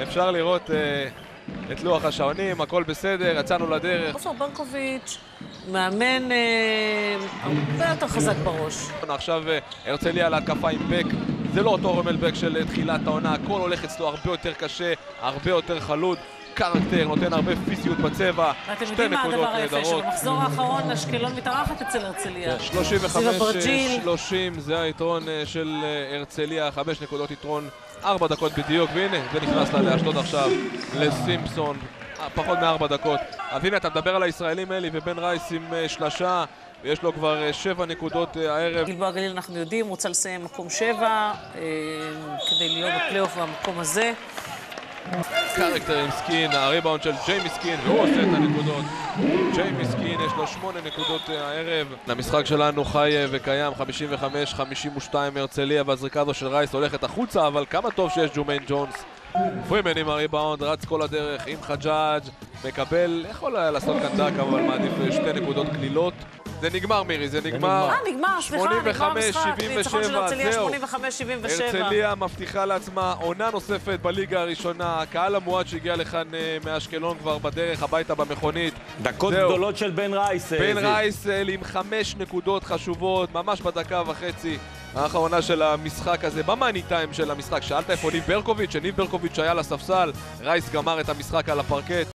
אפשר לראות את לוח השעונים, הכל בסדר, יצאנו לדרך. עופר ברקוביץ' מאמן הרבה יותר חזק בראש. עכשיו הרצליה להתקפה עם בק, זה לא אותו רומל בק של תחילת העונה, הכל הולך אצלו הרבה יותר קשה, הרבה יותר חלוד. קרקטר נותן הרבה פיזיות בצבע, שתי נקודות נהדרות. שבמחזור האחרון אשקלון מתארחת אצל הרצליה. 35-30 זה היתרון של הרצליה, 5 נקודות יתרון, 4 דקות בדיוק, והנה זה נכנס לה לאשדוד עכשיו, לסימפסון, פחות מ4 דקות. אז הנה אתה מדבר על הישראלים אלי ובן רייס עם שלשה, ויש לו כבר 7 נקודות הערב. גלבוע גליל אנחנו יודעים, רוצה לסיים מקום 7 כדי להיות בפלייאוף במקום הזה. קרקטר עם סקין, הריבאונד של ג'יימי סקין, והוא עושה את הנקודות. ג'יימי סקין, יש לו 8 נקודות הערב. המשחק שלנו חי וקיים, 55-52 הרצליה, והזריקה הזו של רייס הולכת החוצה, אבל כמה טוב שיש ג'ומיין ג'ונס. פרימן עם הריבאונד, רץ כל הדרך עם חג'אג', מקבל, יכול היה לעשות כאן דק, אבל מעדיף 2 נקודות קלילות. זה נגמר מירי, זה נגמר. נגמר, סליחה, נגמר המשחק. ניצחון של הרצליה 85-77. הרצליה מבטיחה לעצמה עונה נוספת בליגה הראשונה. הקהל המועט שהגיע לכאן מאשקלון כבר בדרך הביתה במכונית. דקות גדולות של בן רייס. בן רייס עם 5 נקודות חשובות, ממש בדקה וחצי האחרונה של המשחק הזה, במאני טיים של המשחק. שאלת איפה ניב ברקוביץ', שניב ברקוביץ' היה לספסל, רייס גמר את המשחק על הפרקט.